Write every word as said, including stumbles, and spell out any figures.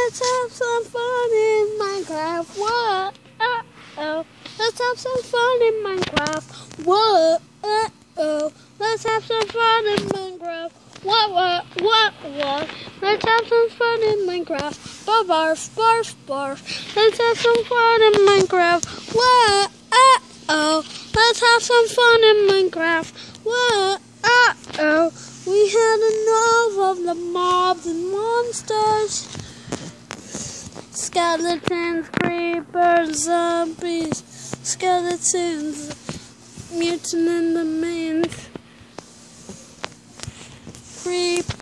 Let's have some fun in Minecraft. Whoa, uh oh. Let's have some fun in Minecraft. Whoa, uh oh. Let's have some fun in Minecraft. What, what, what, what? Let's have some fun in Minecraft. Barf, barf, barf, barf. Let's have some fun in Minecraft. What, uh oh. Let's have some fun in Minecraft. What, uh oh. We had enough of the mobs and monsters. Skeletons, creepers, zombies, skeletons, mutant in the mains, creep.